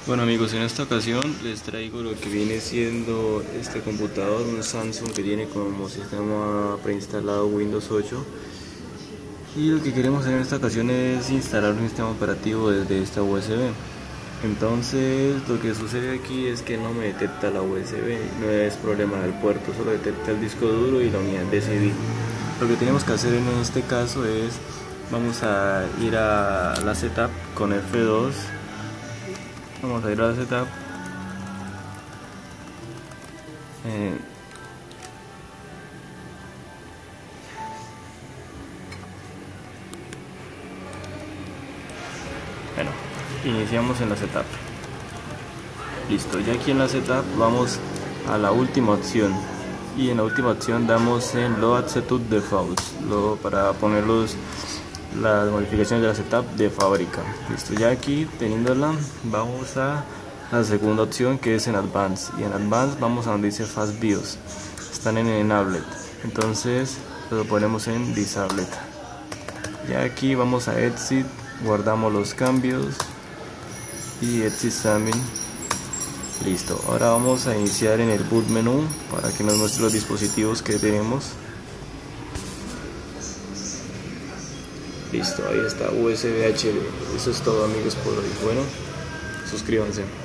Bueno amigos, en esta ocasión les traigo lo que viene siendo este computador, un Samsung que tiene como sistema preinstalado Windows 8, y lo que queremos hacer en esta ocasión es instalar un sistema operativo desde esta USB. Entonces lo que sucede aquí es que no me detecta la USB, no es problema del puerto, solo detecta el disco duro y la unidad de CD. Lo que tenemos que hacer en este caso es, vamos a ir a la setup con F2. Vamos a ir a la setup. Bueno, iniciamos en la setup. Listo, ya aquí en la setup vamos a la última opción. Y en la última opción damos en Load Setup Defaults, para poner las modificaciones de la setup de fábrica. Listo, ya aquí teniéndola, vamos a la segunda opción, que es en Advanced, y en Advanced vamos a donde dice Fast BIOS. Están en Enabled, entonces lo ponemos en Disabled. Ya aquí vamos a Exit, guardamos los cambios y Exit también. Listo, ahora vamos a iniciar en el boot menú para que nos muestre los dispositivos que tenemos. Listo, ahí está USB HD. Eso es todo amigos por hoy. Bueno, suscríbanse.